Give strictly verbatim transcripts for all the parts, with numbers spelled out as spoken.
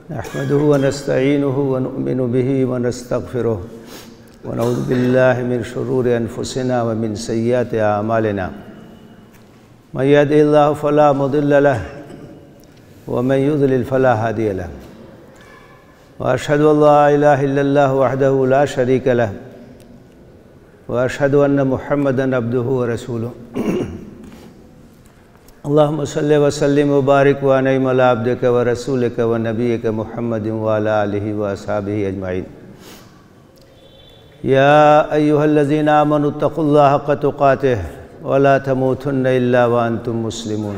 नहमदुहु व नस्तईनुहु व नु'मिनु बिही व नस्तगफिरुह व नऊज़ु बिल्लाहि मिन शुरूरि अनफुसिना व मिन सय्यिआति अअमालिना मन यहदिहिल्लाहु फला मुदिल्ल लहु व मन युज़लिल फला हादिय लहु व अशहदु अन ला इलाहा इल्लल्लाह वहदहु ला शरीक लहु व अशहदु अन्न मुहम्मदन अब्दुहु व रसूलुहु अल्लाहुम्मा सल्लि व सल्लिम व बारिक व अनइम अला अब्दिका व रसूलिका व नबिय्यिका मुहम्मदिन व अला आलिहि व अस्हाबिहि अजमाइन। या अय्युहल्लज़ीना आमनुत्तक़ुल्लाह हक़्क़ तुक़ातिह व ला तमूतुन्ना इल्ला व अंतुम मुस्लिमून।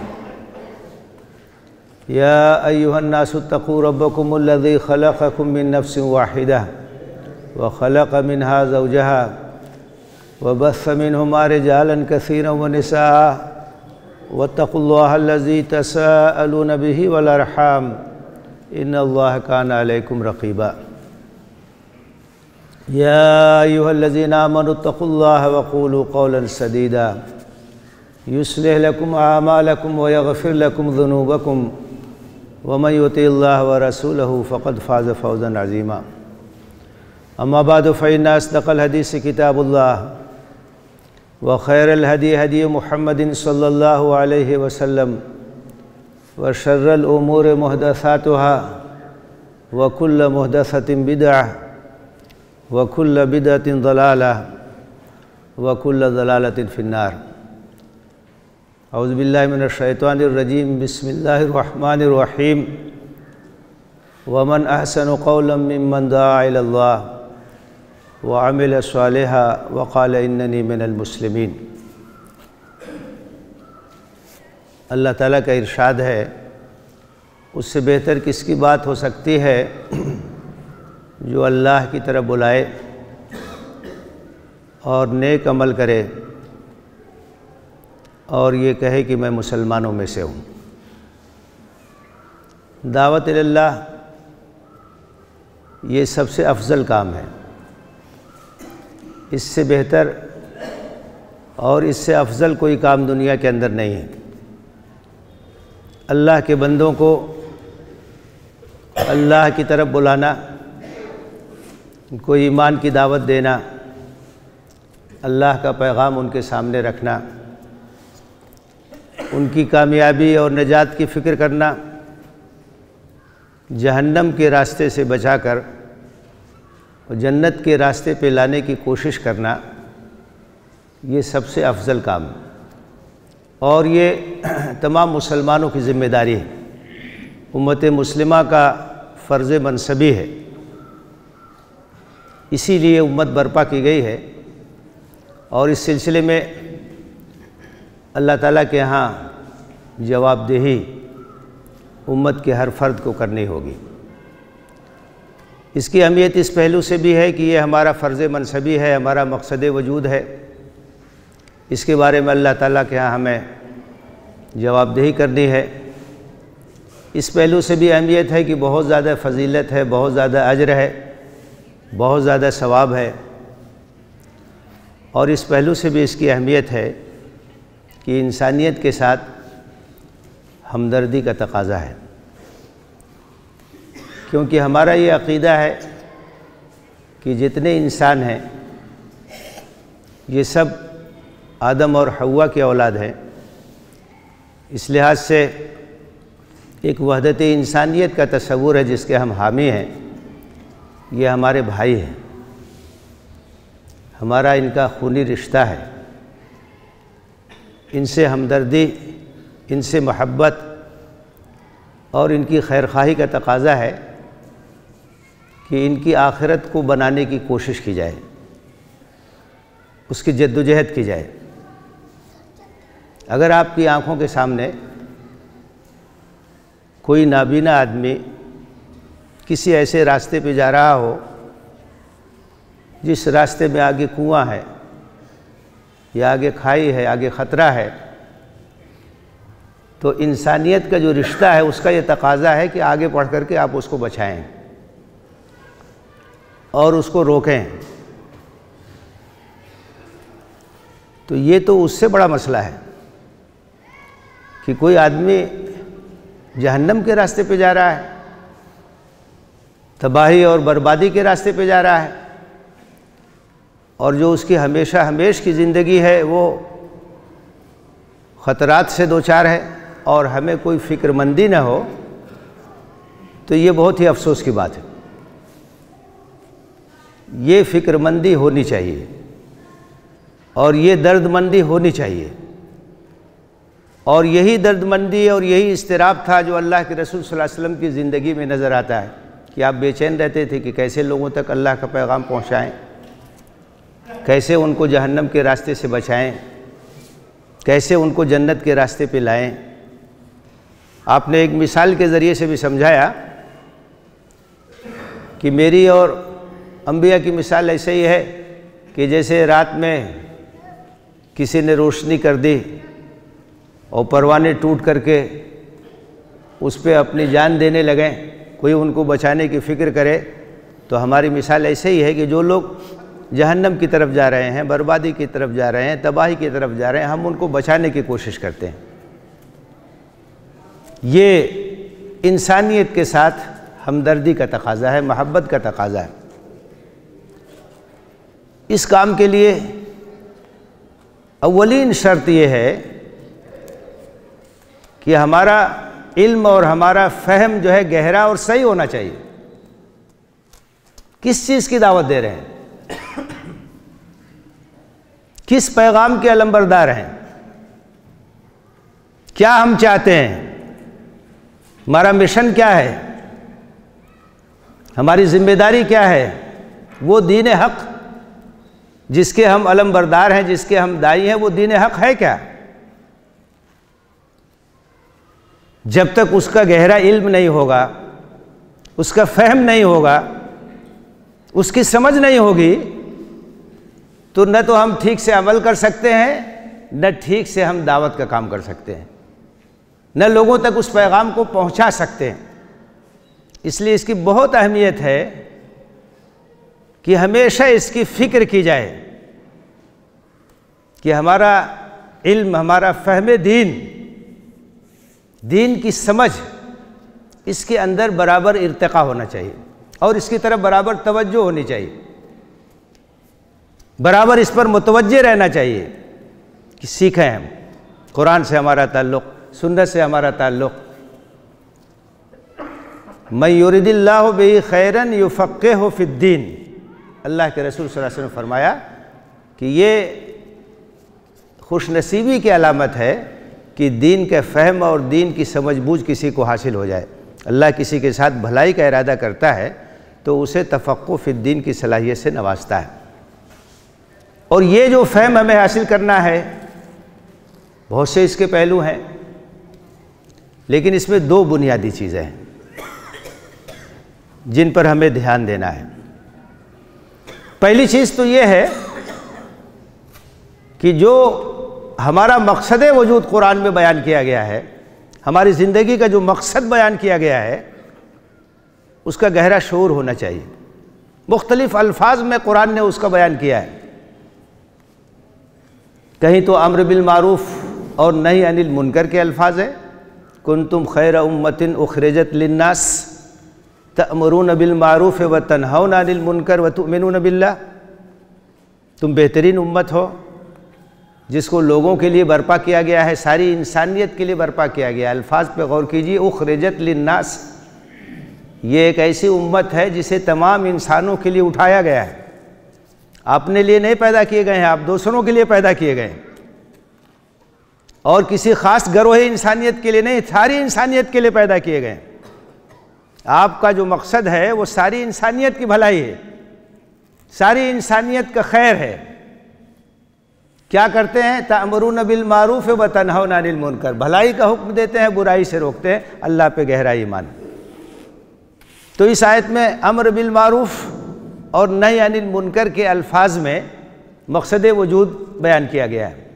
या अय्युहन्नासुत्तक़ू रब्बकुमुल्लज़ी ख़लक़कुम मिन नफ़्सिन वाहिदा व ख़लक़ मिनहा ज़ौजहा व बस्स मिनहुमा रिजालन कसीरन व निसाअ वत्तक़ुल्लाहल्लज़ी तसाअलून बिही वल अर्हाम इन्नल्लाह कान अलैकुम रक़ीबा। या अय्युहल्लज़ीना आमनुत्तक़ुल्लाह वक़ूलू क़ौलन सदीदा युस्लिह लकुम आमालकुम व यग़फ़िर लकुम ज़ुनूबकुम व मन युतिइल्लाह व रसूलहु फ़क़द फ़ाज़ फ़ौज़न अज़ीमा। अम्मा बादु फ़इन्न अस्दक़ल हदीस किताबुल्लाह व खैरल हदी हदी मुहम्मदिन सल्लल्लाहु अलैहि वसल्लम व शर्रल उमूर मुहदसातुहा व कुल्ल मुहदसतिन बिदअह व कुल्ल बिदअतिन ज़लालह व कुल्ल ज़लालतिन फिन्नार। औज़ु बिल्लाहि मिनश शैतानिर रजीम बिस्मिल्लाहिर रहमानिर रहीम। व मन अहसनु क़ौलन मिम्मन दआ इलल्लाह व अमिल सालिहा व क़ाल इन्ननी मिनल मुस्लिमीन। अल्लाह ताला का इरशाद है, उससे बेहतर किसकी बात हो सकती है जो अल्लाह की तरफ बुलाए और नेक अमल करे और ये कहे कि मैं मुसलमानों में से हूँ। दावत इल्लाह ये सबसे अफजल काम है। इससे बेहतर और इससे अफजल कोई काम दुनिया के अंदर नहीं है। अल्लाह के बंदों को अल्लाह की तरफ बुलाना, कोई ईमान की दावत देना, अल्लाह का पैगाम उनके सामने रखना, उनकी कामयाबी और निजात की फ़िक्र करना, जहन्नम के रास्ते से बचाकर जन्नत के रास्ते पे लाने की कोशिश करना, ये सबसे अफजल काम है और ये तमाम मुसलमानों की ज़िम्मेदारी है। उम्मत मुस्लिमा का फ़र्ज़ मनसबी है। इसीलिए उम्मत बर्पा की गई है और इस सिलसिले में अल्लाह ताला के यहाँ जवाबदेही उम्मत के हर फ़र्द को करनी होगी। इसकी अहमियत इस पहलू से भी है कि ये हमारा फ़र्ज़ मनसबी है, हमारा मकसद वजूद है। इसके बारे में अल्लाह ताला के यहाँ हमें जवाबदेही करनी है। इस पहलू से भी अहमियत है कि बहुत ज़्यादा फ़जीलत है, बहुत ज़्यादा अजर है, बहुत ज़्यादा सवाब है। और इस पहलू से भी इसकी अहमियत है कि इंसानियत के साथ हमदर्दी का तकाज़ा है, क्योंकि हमारा ये अक़ीदा है कि जितने इंसान हैं ये सब आदम और हव्वा की औलाद हैं। इस लिहाज से एक वहदत इंसानियत का तसव्वुर है जिसके हम हामी हैं। ये हमारे भाई हैं, हमारा इनका खूनी रिश्ता है। इनसे हमदर्दी, इनसे मोहब्बत और इनकी खैरख्वाही का तकाज़ा है कि इनकी आखिरत को बनाने की कोशिश की जाए, उसकी जद्दोजहद की जाए। अगर आपकी आँखों के सामने कोई नाबीना आदमी किसी ऐसे रास्ते पे जा रहा हो जिस रास्ते में आगे कुआं है या आगे खाई है, आगे ख़तरा है, तो इंसानियत का जो रिश्ता है उसका ये तकाज़ा है कि आगे बढ़ कर के आप उसको बचाएं और उसको रोकें। तो ये तो उससे बड़ा मसला है कि कोई आदमी जहन्नम के रास्ते पे जा रहा है तबाही और बर्बादी के रास्ते पे जा रहा है, और जो उसकी हमेशा हमेश की ज़िंदगी है वो ख़तरात से दो चार है, और हमें कोई फ़िक्रमंदी न हो, तो ये बहुत ही अफसोस की बात है। ये फ़िक्रमंदी होनी चाहिए और ये दर्दमंदी होनी चाहिए, और यही दर्दमंदी और यही इस्तिराब था जो अल्लाह के रसूल सल्लल्लाहु अलैहि वसल्लम की ज़िंदगी में नज़र आता है कि आप बेचैन रहते थे कि कैसे लोगों तक अल्लाह का पैगाम पहुँचाएँ, कैसे उनको जहन्नम के रास्ते से बचाएं, कैसे उनको जन्नत के रास्ते पे लाएं। आपने एक मिसाल के ज़रिए से भी समझाया कि मेरी और अंबिया की मिसाल ऐसे ही है कि जैसे रात में किसी ने रोशनी कर दी और परवाने टूट करके उस पर अपनी जान देने लगे, कोई उनको बचाने की फ़िक्र करे, तो हमारी मिसाल ऐसे ही है कि जो लोग जहन्नम की तरफ जा रहे हैं, बर्बादी की तरफ जा रहे हैं, तबाही की तरफ जा रहे हैं, हम उनको बचाने की कोशिश करते हैं। ये इंसानियत के साथ हमदर्दी का तकाज़ा है, मोहब्बत का तकाज़ा है। इस काम के लिए अव्वलीन शर्त ये है कि हमारा इल्म और हमारा फ़हम जो है गहरा और सही होना चाहिए। किस चीज़ की दावत दे रहे हैं, किस पैगाम के अलंबरदार हैं, क्या हम चाहते हैं, हमारा मिशन क्या है, हमारी जिम्मेदारी क्या है। वो दीन हक़ जिसके हम अलंबरदार हैं, जिसके हम दाई हैं, वो दीन हक़ है क्या? जब तक उसका गहरा इल्म नहीं होगा, उसका फ़हम नहीं होगा, उसकी समझ नहीं होगी, तो न तो हम ठीक से अमल कर सकते हैं, न ठीक से हम दावत का काम कर सकते हैं, न लोगों तक उस पैगाम को पहुंचा सकते हैं। इसलिए इसकी बहुत अहमियत है कि हमेशा इसकी फ़िक्र की जाए कि हमारा इल्म, हमारा फ़हम दीन, दीन की समझ, इसके अंदर बराबर इर्तिक़ा होना चाहिए और इसकी तरफ बराबर तवज्जो होनी चाहिए, बराबर इस पर मुतवज्जे रहना चाहिए कि सीखें हम। कुरान से हमारा ताल्लुक़, सुन्नत से हमारा ताल्लुक़। मैं युरिदिल्लाहु बिही खैरन युफ़क़्क़िहु फ़िद्दीन, अल्लाह के रसूल सल्लल्लाहु अलैहि वसल्लम ने फरमाया कि ये खुशनसीबी की अलामत है कि दीन का फ़हम और दीन की समझबूझ किसी को हासिल हो जाए। अल्लाह किसी के साथ भलाई का इरादा करता है तो उसे तफ़क़्क़ुह फ़िद्दीन की सलाहियत से नवाजता है। और ये जो फ़हम हमें हासिल करना है, बहुत से इसके पहलू हैं, लेकिन इसमें दो बुनियादी चीज़ें हैं जिन पर हमें ध्यान देना है। पहली चीज़ तो ये है कि जो हमारा मकसद वजूद कुरान में बयान किया गया है, हमारी ज़िंदगी का जो मकसद बयान किया गया है, उसका गहरा शऊर होना चाहिए। मुख्तलिफ़ अल्फाज में कुरान ने उसका बयान किया है। कहीं तो अम्र बिल मारूफ़ और नही अनिल मुनकर के अल्फाज हैं, कुंतुम खैर उम्मतिन उखरिजत लिन्नास तअमुरून बिल मारूफ़ व तनहौना अनिल मुनकर व तुमिनून बिल्लाह। तुम बेहतरीन उम्मत हो जिसको लोगों के लिए बर्पा किया गया है, सारी इंसानियत के लिए बर्पा किया गया है। अल्फाज पे गौर कीजिए, उखरिजत लिन्नास, ये एक ऐसी उम्मत है जिसे तमाम इंसानों के लिए उठाया गया है। अपने लिए नहीं पैदा किए गए हैं, आप दूसरों के लिए पैदा किए गए हैं, और किसी ख़ास गरोह इंसानियत के लिए नहीं, सारी इंसानियत के लिए पैदा किए गए हैं। आपका जो मकसद है वो सारी इंसानियत की भलाई है, सारी इंसानियत का खैर है। क्या करते हैं? तअमुरून बिल मारूफ़ व तनहौना अनिल मुनकर, भलाई का हुक्म देते हैं, बुराई से रोकते हैं। अल्लाह पे गहरा ईमान। तो इस आयत में अम्र बिल मारूफ़ और नही अनिल मुनकर के अल्फाज में मकसद वजूद बयान किया गया है।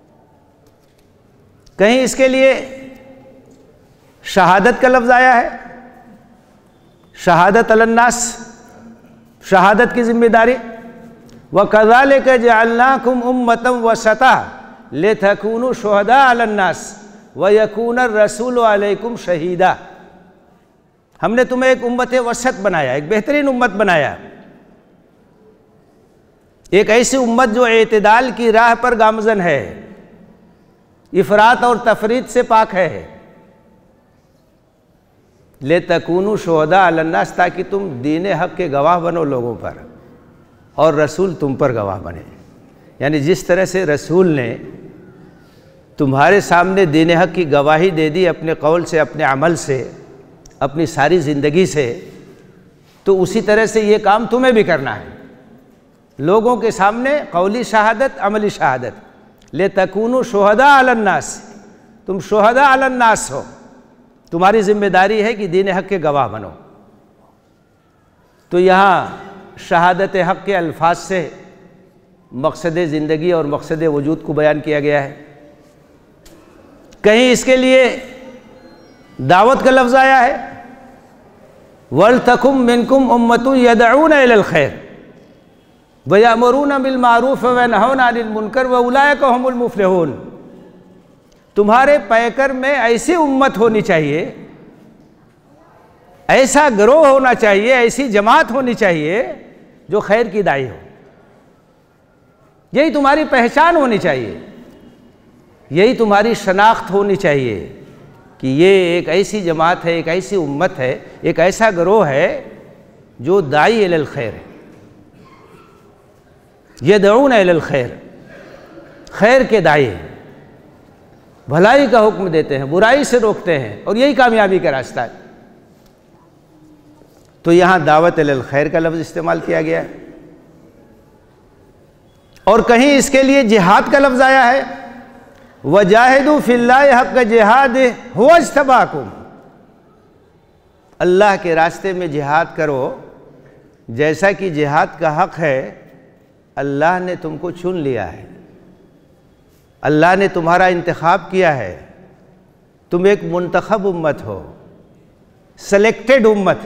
कहीं इसके लिए शहादत का लफ्ज़ आया है, शहादत अलन्नास, शहादत की जिम्मेदारी। व कज़ालिका जअलनाकुम उम्मतन वसता लितकूनु शुहदा अलन्नास व यकून रसूलु अलैकुम शहीदा। हमने तुम्हें एक उम्मत वसत बनाया, एक बेहतरीन उम्मत बनाया, एक ऐसी उम्मत जो एतदाल की राह पर गामजन है, इफरात और तफरीत से पाक है। ले तकूनु शुहदा अलन्नास, ताकि तुम दीन हक के गवाह बनो लोगों पर और रसूल तुम पर गवाह बने। यानी जिस तरह से रसूल ने तुम्हारे सामने दीन हक की गवाही दे दी अपने कौल से, अपने अमल से, अपनी सारी ज़िंदगी से, तो उसी तरह से ये काम तुम्हें भी करना है। लोगों के सामने कौली शहादत, अमली शहादत। ले तकूनु शुहदा अलन्नास, तुम शुहदा अलन्नास हो, तुम्हारी जिम्मेदारी है कि दीन हक के गवाह बनो। तो यहाँ शहादत हक के अल्फाज से मकसद ज़िंदगी और मकसद वजूद को बयान किया गया है। कहीं इसके लिए दावत का लफ्ज़ आया है, वल तकुम मिनकुम उम्मतुन यदऊना इलल खैर व यअमुरूना बिल मारूफ व यनहौना अनिल मुनकर व उलाइका हुमुल मुफ्लिहून। तुम्हारे पैकर में ऐसी उम्मत होनी चाहिए, ऐसा गिरोह होना चाहिए, ऐसी जमात होनी चाहिए जो खैर की दाई हो। यही तुम्हारी पहचान होनी चाहिए, यही तुम्हारी शनाख्त होनी चाहिए कि ये एक ऐसी जमात है, एक ऐसी उम्मत है, एक ऐसा गिरोह है जो दाई इलल खैर है। यदऊना इलल खैर, खैर के दाई है, भलाई का हुक्म देते हैं, बुराई से रोकते हैं, और यही कामयाबी का रास्ता है। तो यहाँ दावत इलल खैर का लफ्ज़ इस्तेमाल किया गया है। और कहीं इसके लिए जिहाद का लफ्ज़ आया है, वजाहिदू फिल्लाहि हक़्क़ जिहादि हुवा इज्तबाकुम। अल्लाह के रास्ते में जिहाद करो, जैसा कि जिहाद का हक़ है, अल्लाह ने तुमको चुन लिया है, अल्लाह ने तुम्हारा इंतखाब किया है। तुम एक मुंतखब उम्मत हो, सेलेक्टेड उम्मत।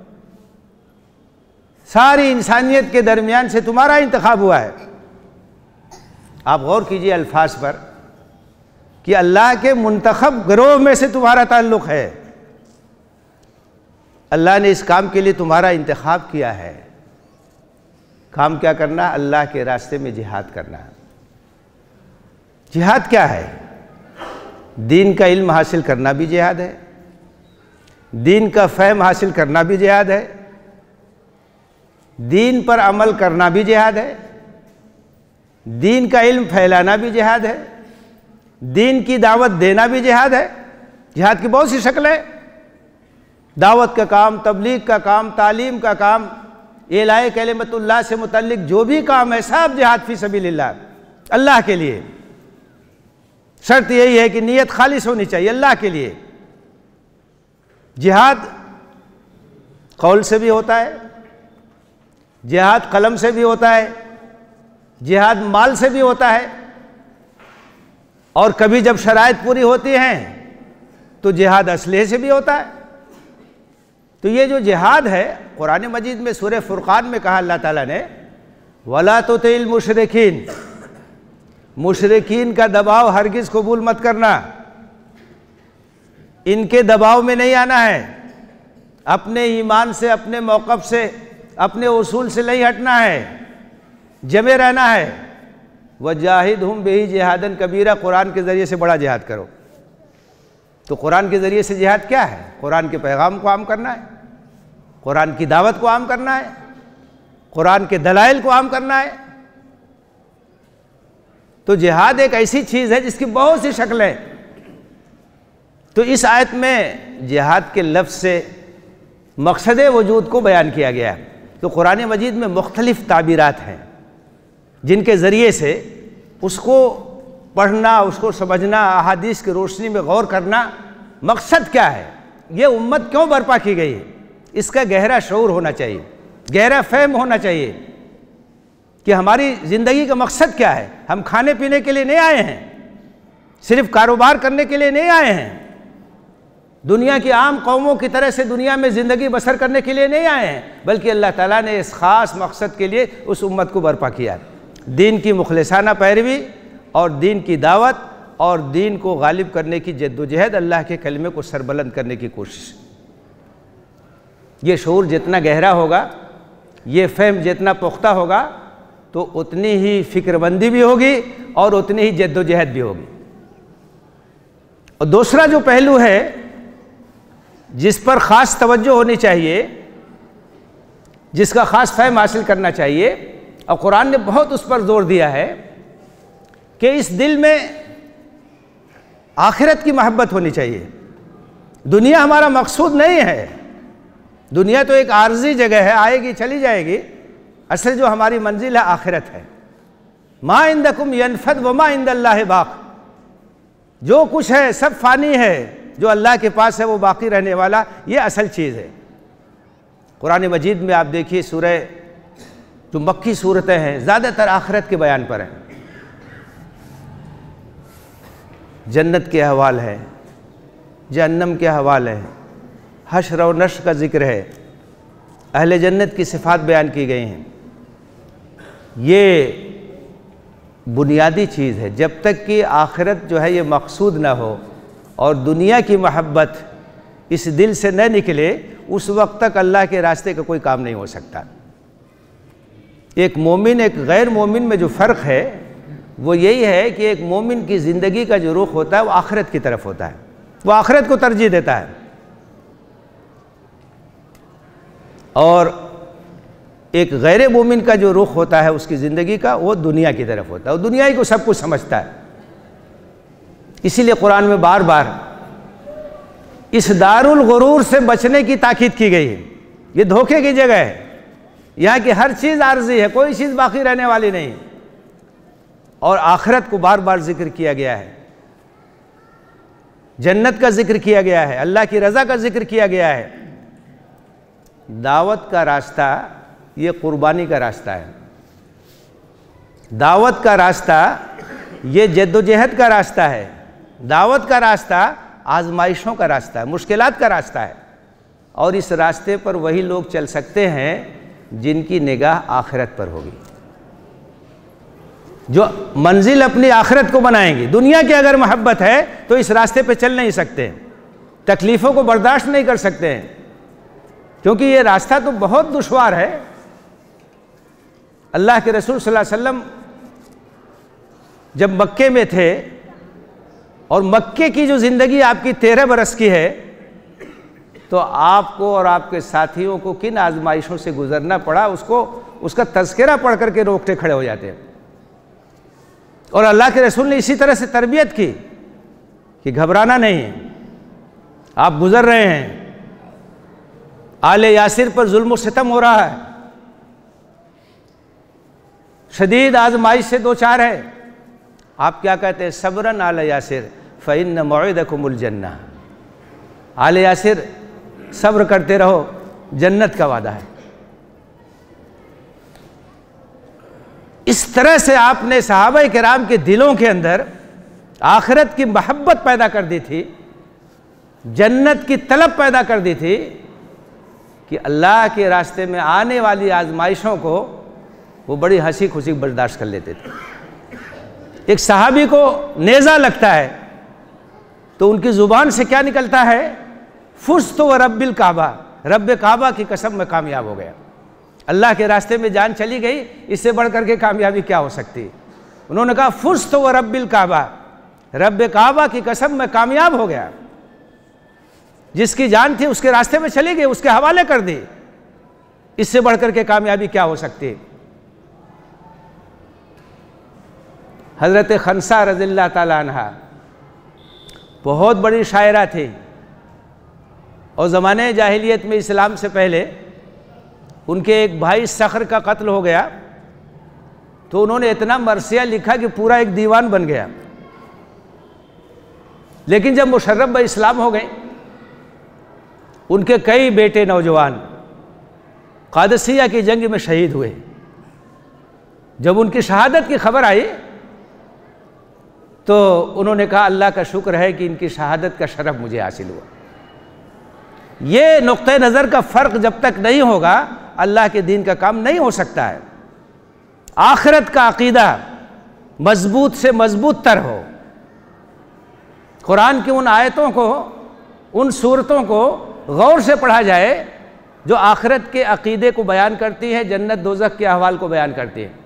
सारी इंसानियत के दरमियान से तुम्हारा इंतखाब हुआ है। आप गौर कीजिए अल्फाज पर कि अल्लाह के मुंतखब गिरोह में से तुम्हारा ताल्लुक़ है। अल्लाह ने इस काम के लिए तुम्हारा इंतखाब किया है। काम क्या करना? अल्लाह के रास्ते में जिहाद करना। जिहाद क्या है? दीन का इल्म हासिल करना भी जिहाद है, दीन का फ़हम हासिल करना भी जिहाद है, दीन पर अमल करना भी जिहाद है, दीन का इल्म फैलाना भी जिहाद है, दीन की दावत देना भी जिहाद है। जिहाद की बहुत सी शक्लें हैं। दावत का काम, तबलीग का काम, तालीम का काम, इलाए कलिमतुल्लाह से मुतल्लिक जो भी काम है, सब जिहाद फी सबीलिल्लाह, अल्लाह के लिए। शर्त यही है कि नीयत खालिस होनी चाहिए अल्लाह के लिए। जिहाद कौल से भी होता है, जिहाद कलम से भी होता है, जिहाद माल से भी होता है, और कभी जब शराइत पूरी होती हैं तो जिहाद असलहे से भी होता है। तो ये जो जिहाद है, कुरान मजीद में सूरह फुरकान में कहा अल्लाह ताला ने, वला तुतिल मुशरिकीन, मुशरिकीन का दबाव हरगिज़ कबूल मत करना, इनके दबाव में नहीं आना है, अपने ईमान से, अपने मौक़िफ़ से, अपने उसूल से नहीं हटना है, जमे रहना है। वजाहिदहुम बिही जिहादन कबीरा, कुरान के ज़रिए से बड़ा जिहाद करो। तो कुरान के ज़रिए से जिहाद क्या है? कुरान के पैगाम को आम करना है, कुरान की दावत को आम करना है, कुरान के दलाइल को आम करना है। तो जिहाद एक ऐसी चीज़ है जिसकी बहुत सी शक्लें। तो इस आयत में जिहाद के लफ्ज़ से मकसद वजूद को बयान किया गया है। तो कुरान मजीद में मुख्तलिफ़ ताबीरात हैं जिनके ज़रिए से उसको पढ़ना, उसको समझना, अहादीस की रोशनी में गौर करना, मकसद क्या है, ये उम्मत क्यों बर्पा की गई है, इसका गहरा शऊर होना चाहिए, गहरा फ़हम होना चाहिए कि हमारी ज़िंदगी का मकसद क्या है। हम खाने पीने के लिए नहीं आए हैं, सिर्फ कारोबार करने के लिए नहीं आए हैं, दुनिया की आम कौमों की तरह से दुनिया में ज़िंदगी बसर करने के लिए नहीं आए हैं, बल्कि अल्लाह ताला ने इस ख़ास मकसद के लिए उस उम्मत को बर्पा किया। दीन की मुखलिसाना पैरवी और दीन की दावत और दीन को गालिब करने की जद्दोजहद, अल्लाह के कलमे को सरबलंद करने की कोशिश। ये शऊर जितना गहरा होगा, ये फ़हम जितना पुख्ता होगा, तो उतनी ही फ़िक्रमंदी भी होगी और उतनी ही जद्दोजहद भी होगी। और दूसरा जो पहलू है जिस पर ख़ास तवज्जो होनी चाहिए, जिसका ख़ास फ़हम हासिल करना चाहिए, और कुरान ने बहुत उस पर ज़ोर दिया है कि इस दिल में आखिरत की मोहब्बत होनी चाहिए। दुनिया हमारा मकसूद नहीं है, दुनिया तो एक आर्जी जगह है, आएगी चली जाएगी। असल जो हमारी मंजिल है आखिरत है। मा इंदकुम यनफद व मा इंदल्लाहि बाक़, जो कुछ है सब फ़ानी है, जो अल्लाह के पास है वो बाकी रहने वाला, ये असल चीज़ है। कुरान मजीद में आप देखिए सूरह, जो मक्की सूरतें हैं ज़्यादातर आखिरत के बयान पर हैं। जन्नत के हवाल है, जहन्नम के हवाल है, हश्र और नश्र का ज़िक्र है, अहले जन्नत की सिफ़ात बयान की गई हैं। ये बुनियादी चीज़ है। जब तक कि आखिरत जो है ये मकसूद ना हो और दुनिया की मोहब्बत इस दिल से न निकले, उस वक्त तक अल्लाह के रास्ते का कोई काम नहीं हो सकता। एक मोमिन एक गैर मोमिन में जो फ़र्क है वो यही है कि एक मोमिन की ज़िंदगी का जो रुख होता है वो आखिरत की तरफ होता है, वो आखिरत को तरजीह देता है। और एक गैर मोमिन का जो रुख होता है उसकी ज़िंदगी का, वो दुनिया की तरफ होता है, वो दुनिया ही को सब कुछ समझता है। इसीलिए कुरान में बार बार इस दारुल गुरूर से बचने की ताकीद की गई है। ये धोखे की जगह है, यहाँ की हर चीज़ आर्जी है, कोई चीज़ बाकी रहने वाली नहीं। और आखिरत को बार बार जिक्र किया गया है, जन्नत का जिक्र किया गया है, अल्लाह की रज़ा का जिक्र किया गया है। दावत का रास्ता ये कुर्बानी का रास्ता है, दावत का रास्ता ये जद्दोजहद का रास्ता है, दावत का रास्ता आजमाइशों का रास्ता है, मुश्किलात का रास्ता है। और इस रास्ते पर वही लोग चल सकते हैं जिनकी निगाह आखिरत पर होगी, जो मंजिल अपनी आखिरत को बनाएंगी। दुनिया की अगर मोहब्बत है तो इस रास्ते पे चल नहीं सकते, तकलीफ़ों को बर्दाश्त नहीं कर सकते हैं, क्योंकि ये रास्ता तो बहुत दुश्वार है। अल्लाह के रसूल सल्लल्लाहु अलैहि वसल्लम जब मक्के में थे और मक्के की जो ज़िंदगी आपकी तेरह बरस की है, तो आपको और आपके साथियों को किन आजमाइशों से गुजरना पड़ा, उसको उसका तज़किरा पढ़ करके रोकते खड़े हो जाते हैं। और अल्लाह के रसूल ने इसी तरह से तरबियत की कि घबराना नहीं, आप गुज़र रहे हैं, आले यासिर पर जुल्म सितम हो रहा है, शदीद आजमाइश से दो चार है। आप क्या कहते हैं? सब्रन आले यासिर फ़इन्न मौइदकुमुल जन्नह। आले यासिर सब्र करते रहो, जन्नत का वादा है। इस तरह से आपने सहाबा किराम के दिलों के अंदर आखिरत की मोहब्बत पैदा कर दी थी, जन्नत की तलब पैदा कर दी थी, कि अल्लाह के रास्ते में आने वाली आजमाइशों को वो बड़ी हंसी खुशी बर्दाश्त कर लेते थे। एक सहाबी को नेज़ा लगता है तो उनकी ज़ुबान से क्या निकलता है? फुज़्तु व रब्बिल काबा, रब्ब काबा की कसम में कामयाब हो गया। अल्लाह के रास्ते में जान चली गई, इससे बढ़ करके कामयाबी क्या हो सकती? उन्होंने कहा फुज़्तु व रब्बिल काबा, रब्ब काबा की कसम में कामयाब हो गया। जिसकी जान थी उसके रास्ते में चली गई, उसके हवाले कर दी, इससे बढ़कर के कामयाबी क्या हो सकती? हज़रत खनसा रज़ियल्लाहु ताला अन्हा बहुत बड़ी शायरा थी, और ज़माने जाहिलियत में इस्लाम से पहले उनके एक भाई सख्र का कत्ल हो गया, तो उन्होंने इतना मरसिया लिखा कि पूरा एक दीवान बन गया। लेकिन जब मुशर्रफ भाई इस्लाम हो गए, उनके कई बेटे नौजवान कादसिया की जंग में शहीद हुए। जब उनकी शहादत की खबर आई तो उन्होंने कहा अल्लाह का शुक्र है कि इनकी शहादत का शरफ मुझे हासिल हुआ। ये नुक्ते नज़र का फ़र्क जब तक नहीं होगा, अल्लाह के दीन का काम नहीं हो सकता है। आखिरत का अक़ीदा मजबूत से मजबूत तर हो, कुरान की उन आयतों को, उन सूरतों को गौर से पढ़ा जाए जो आखिरत के अक़ीदे को बयान करती हैं, जन्नत दोज़ख के अहवाल को बयान करती हैं।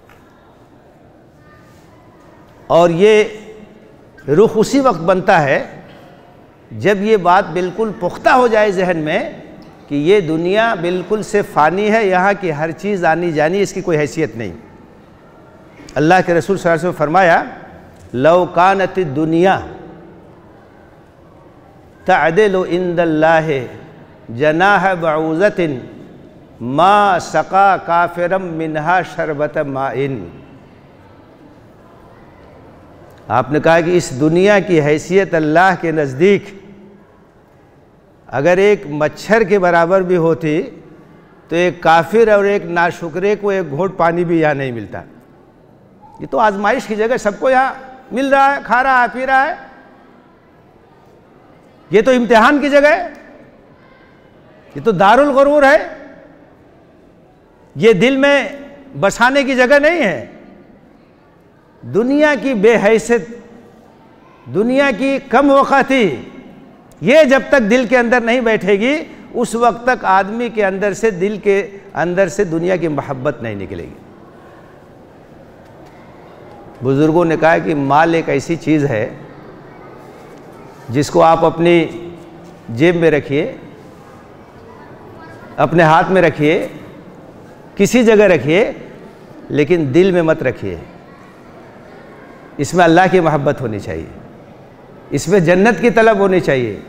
और ये रुख उसी वक्त बनता है जब ये बात बिल्कुल पुख्ता हो जाए जहन में कि ये दुनिया बिल्कुल से फ़ानी है, यहाँ की हर चीज़ आनी जानी, इसकी कोई हैसियत नहीं। अल्लाह के रसूल सल्लल्लाहु अलैहि वसल्लम ने फरमाया, लौ कानत दुनिया तअदिलु इंदल्लाहि जनाह बऊज़तिन मा सक़ा काफ़िरम मिनहा शरबत माइन। आपने कहा कि इस दुनिया की हैसियत अल्लाह के नज़दीक अगर एक मच्छर के बराबर भी होती तो एक काफिर और एक नाशुक्रे को एक घोंट पानी भी यहाँ नहीं मिलता। ये तो आजमाइश की जगह, सबको यहाँ मिल रहा है, खा रहा है, पी रहा है। ये तो इम्तिहान की जगह है, ये तो दारुल गुरूर है, ये दिल में बसाने की जगह नहीं है। दुनिया की बेहैसियत, दुनिया की कम वक़्ती, ये जब तक दिल के अंदर नहीं बैठेगी उस वक्त तक आदमी के अंदर से, दिल के अंदर से दुनिया की मोहब्बत नहीं निकलेगी। बुज़ुर्गों ने कहा कि माल एक ऐसी चीज़ है जिसको आप अपनी जेब में रखिए, अपने हाथ में रखिए, किसी जगह रखिए, लेकिन दिल में मत रखिए। इसमें अल्लाह की मोहब्बत होनी चाहिए, इसमें जन्नत की तलब होनी चाहिए।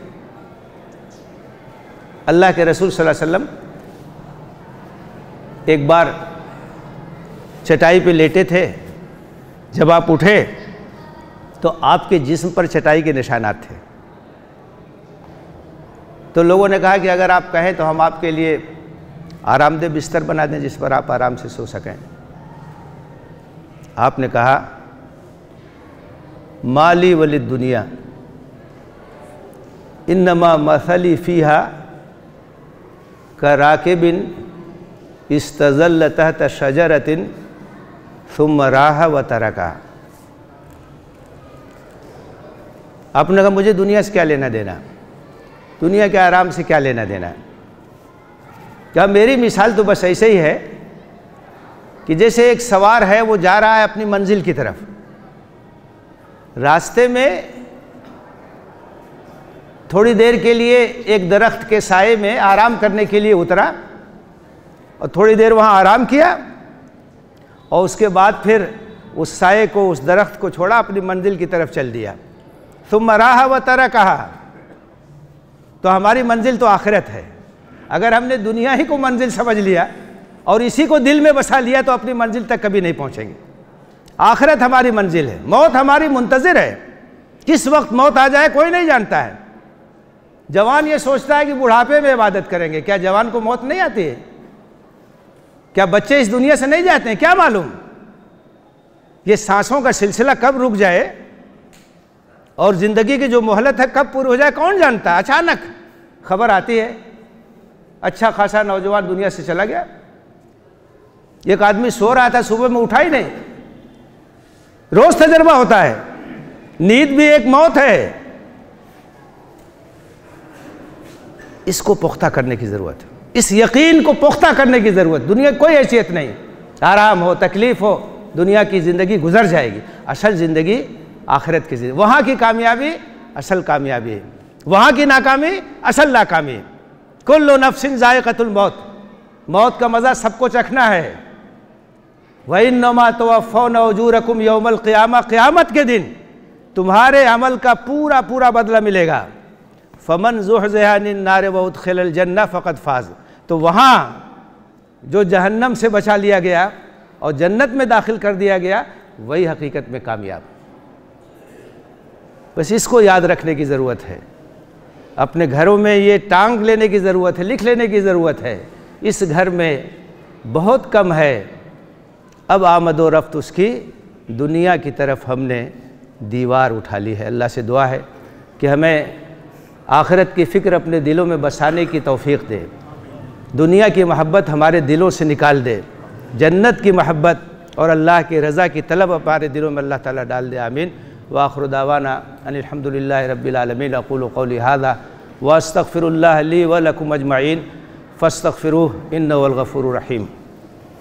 अल्लाह के रसूल सल्लल्लाहु अलैहि वसल्लम एक बार चटाई पे लेटे थे, जब आप उठे तो आपके जिस्म पर चटाई के निशानात थे। तो लोगों ने कहा कि अगर आप कहें तो हम आपके लिए आरामदेह बिस्तर बना दें जिस पर आप आराम से सो सकें। आपने कहा, माली वली दुनिया इन्नमा मसली फ़ीहा कराकिबिन इस्तज़ल्ल तहत शजरतिन सुम्मा राहा व तरका। आपने कहा मुझे दुनिया से क्या लेना देना, दुनिया के आराम से क्या लेना देना। क्या मेरी मिसाल तो बस ऐसे ही है कि जैसे एक सवार है, वो जा रहा है अपनी मंजिल की तरफ, रास्ते में थोड़ी देर के लिए एक दरख्त के साए में आराम करने के लिए उतरा और थोड़ी देर वहाँ आराम किया और उसके बाद फिर उस साए को, उस दरख्त को छोड़ा, अपनी मंजिल की तरफ चल दिया। सुम्मा राहा व तरका। तो हमारी मंजिल तो आखिरत है। अगर हमने दुनिया ही को मंजिल समझ लिया और इसी को दिल में बसा लिया तो अपनी मंजिल तक कभी नहीं पहुँचेंगे। आखिरत हमारी मंजिल है, मौत हमारी मुंतज़िर है। किस वक्त मौत आ जाए कोई नहीं जानता है। जवान ये सोचता है कि बुढ़ापे में इबादत करेंगे, क्या जवान को मौत नहीं आती है? क्या बच्चे इस दुनिया से नहीं जाते हैं? क्या मालूम ये सांसों का सिलसिला कब रुक जाए और ज़िंदगी की जो मोहलत है कब पूरी हो जाए, कौन जानता। अचानक खबर आती है, अच्छा खासा नौजवान दुनिया से चला गया। एक आदमी सो रहा था, सुबह में उठा ही नहीं। रोज तजर्बा होता है, नींद भी एक मौत है। इसको पुख्ता करने की ज़रूरत है, इस यकीन को पुख्ता करने की ज़रूरत। दुनिया कोई हैसियत नहीं, आराम हो, तकलीफ़ हो, दुनिया की ज़िंदगी गुजर जाएगी। असल ज़िंदगी आखिरत की ज़िंदगी, वहाँ की कामयाबी असल कामयाबी है, वहाँ की नाकामी असल नाकामी। कुल्लु नफ्सिन ज़ाइक़तुल मौत, मौत का मज़ा सबको चखना है। व इन्नमा तुवफ़्फ़ौना उजूरकुम यौमल क़ियामा, क़यामत के दिन तुम्हारे अमल का पूरा पूरा बदला मिलेगा। फ़मन ज़ुहज़िहा अनिन नार व उदख़िलल जन्नह फ़क़द फ़ाज़। तो वहाँ जो जहन्नम से बचा लिया गया और जन्नत में दाखिल कर दिया गया, वही हकीकत में कामयाब। बस इसको याद रखने की ज़रूरत है, अपने घरों में ये टांग लेने की ज़रूरत है, लिख लेने की ज़रूरत है। इस घर में बहुत कम है, अब आमद व रफ्त उसकी दुनिया की तरफ हमने दीवार उठा ली है। अल्लाह से दुआ है कि हमें आखिरत की फ़िक्र अपने दिलों में बसाने की तौफ़ीक़ दे, दुनिया की मोहब्बत हमारे दिलों से निकाल दे, जन्नत की मोहब्बत और अल्लाह की रज़ा की तलब हमारे दिलों में अल्लाह ताला डाल दे। आमीन। व आखिरु दावाना अनिल हम्दुलिल्लाहि रब्बिल आलमीन। अक़ूलु क़ौली हाज़ा व अस्तग़फ़िरुल्लाह ली व लकुम अजमईन फस्तगफिरूह इन्नहु हुवल गफूरुर रहीम।